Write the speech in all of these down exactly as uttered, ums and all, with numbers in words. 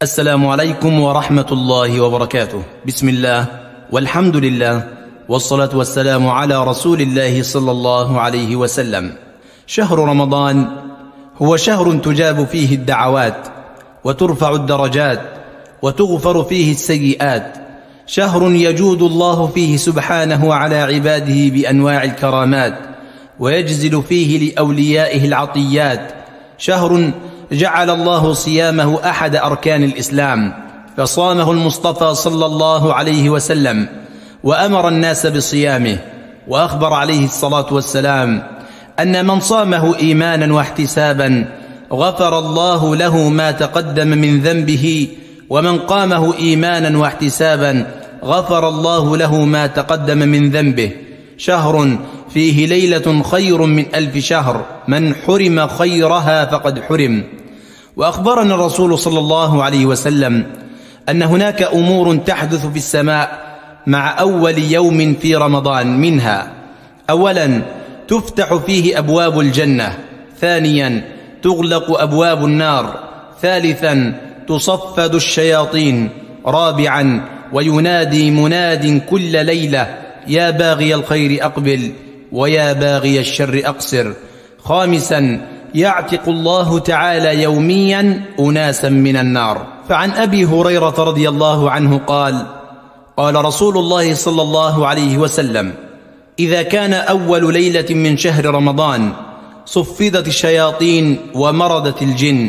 السلام عليكم ورحمة الله وبركاته. بسم الله والحمد لله والصلاة والسلام على رسول الله صلى الله عليه وسلم. شهر رمضان هو شهر تجاب فيه الدعوات وترفع الدرجات وتغفر فيه السيئات، شهر يجود الله فيه سبحانه على عباده بأنواع الكرامات ويجزل فيه لأوليائه العطيات، شهر جعل الله صيامه أحد أركان الإسلام، فصامه المصطفى صلى الله عليه وسلم وأمر الناس بصيامه، وأخبر عليه الصلاة والسلام أن من صامه إيمانا واحتسابا غفر الله له ما تقدم من ذنبه، ومن قامه إيمانا واحتسابا غفر الله له ما تقدم من ذنبه. شهر فيه ليلة خير من ألف شهر، من حرم خيرها فقد حرم. وأخبرنا الرسول صلى الله عليه وسلم أن هناك أمور تحدث في السماء مع أول يوم في رمضان، منها: أولا تفتح فيه أبواب الجنة، ثانيا تغلق أبواب النار، ثالثا تصفد الشياطين، رابعا وينادي مناد كل ليلة: يا باغي الخير أقبل ويا باغي الشر أقصر، خامسا يعتق الله تعالى يوميا أناسا من النار. فعن أبي هريرة رضي الله عنه قال: قال رسول الله صلى الله عليه وسلم: إذا كان أول ليلة من شهر رمضان صفدت الشياطين ومردت الجن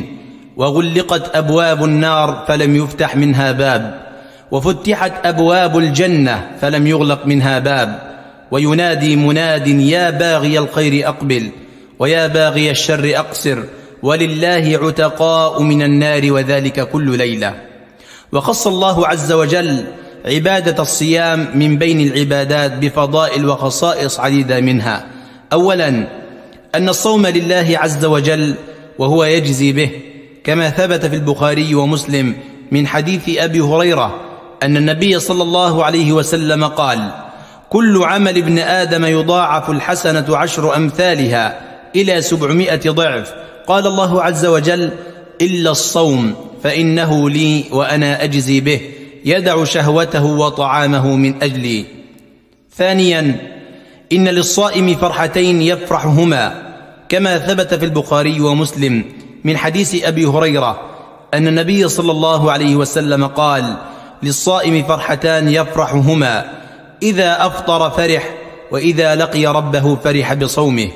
وغلقت أبواب النار فلم يفتح منها باب، وفتحت أبواب الجنة فلم يغلق منها باب، وينادي مناد: يا باغي الخير أقبل ويا باغي الشر أقصر، ولله عتقاء من النار، وذلك كل ليلة. وخص الله عز وجل عبادة الصيام من بين العبادات بفضائل وخصائص عديدة، منها: أولا أن الصوم لله عز وجل وهو يجزي به، كما ثبت في البخاري ومسلم من حديث أبي هريرة أن النبي صلى الله عليه وسلم قال: كل عمل ابن آدم يضاعف الحسنة عشر أمثالها إلى سبعمائة ضعف، قال الله عز وجل: إلا الصوم فإنه لي وأنا أجزي به، يدع شهوته وطعامه من أجلي. ثانيا إن للصائم فرحتين يفرحهما، كما ثبت في البخاري ومسلم من حديث أبي هريرة أن النبي صلى الله عليه وسلم قال: للصائم فرحتان يفرحهما، إذا أفطر فرح، وإذا لقي ربه فرح بصومه.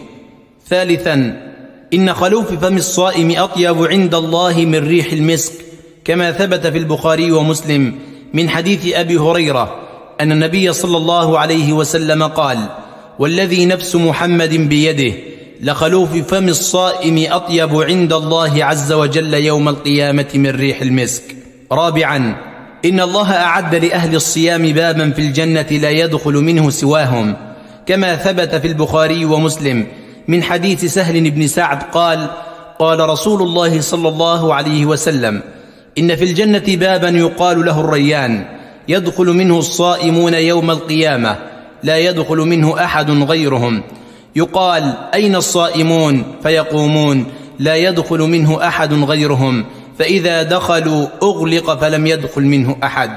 ثالثا إن خلوف فم الصائم أطيب عند الله من ريح المسك، كما ثبت في البخاري ومسلم من حديث أبي هريرة أن النبي صلى الله عليه وسلم قال: والذي نفس محمد بيده لخلوف فم الصائم أطيب عند الله عز وجل يوم القيامة من ريح المسك. رابعا إن الله أعد لأهل الصيام بابا في الجنة لا يدخل منه سواهم، كما ثبت في البخاري ومسلم من حديث سهل بن سعد قال: قال رسول الله صلى الله عليه وسلم: إن في الجنة بابا يقال له الريان، يدخل منه الصائمون يوم القيامة لا يدخل منه أحد غيرهم، يقال: أين الصائمون؟ فيقومون: لا يدخل منه أحد غيرهم، فإذا دخلوا أغلق فلم يدخل منه أحد.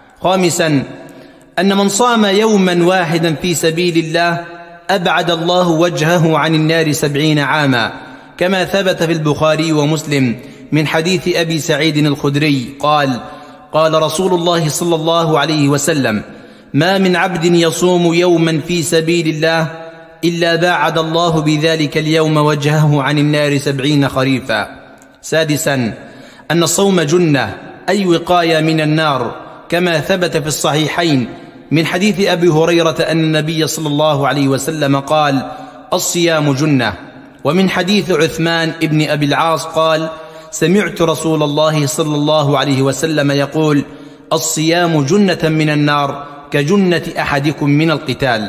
خامسا أن من صام يوما واحدا في سبيل الله أبعد الله وجهه عن النار سبعين عاما، كما ثبت في البخاري ومسلم من حديث أبي سعيد الخدري قال: قال رسول الله صلى الله عليه وسلم: ما من عبد يصوم يوما في سبيل الله إلا باعد الله بذلك اليوم وجهه عن النار سبعين خريفا. سادسا أن الصوم جنة، أي وقاية من النار، كما ثبت في الصحيحين من حديث أبي هريرة أن النبي صلى الله عليه وسلم قال: الصيام جنة. ومن حديث عثمان ابن أبي العاص قال: سمعت رسول الله صلى الله عليه وسلم يقول: الصيام جنة من النار كجنة أحدكم من القتال.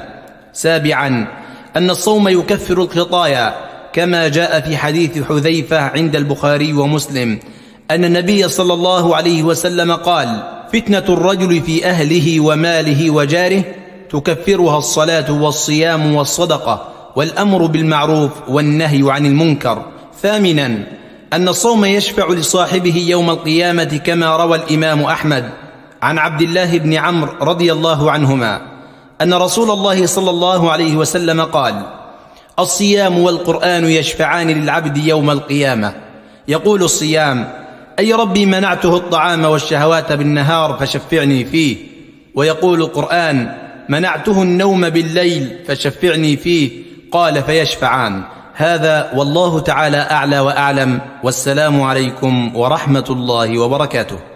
سابعا أن الصوم يكفر الخطايا، كما جاء في حديث حذيفة عند البخاري ومسلم أن النبي صلى الله عليه وسلم قال: فتنة الرجل في أهله وماله وجاره تكفرها الصلاة والصيام والصدقة والأمر بالمعروف والنهي عن المنكر. ثامنا أن الصوم يشفع لصاحبه يوم القيامة، كما روى الإمام أحمد عن عبد الله بن عمرو رضي الله عنهما أن رسول الله صلى الله عليه وسلم قال: الصيام والقرآن يشفعان للعبد يوم القيامة. يقول الصيام: أي ربي منعته الطعام والشهوات بالنهار فشفعني فيه. ويقول القرآن: منعته النوم بالليل فشفعني فيه. قال: فيشفعان. هذا والله تعالى أعلى وأعلم، والسلام عليكم ورحمة الله وبركاته.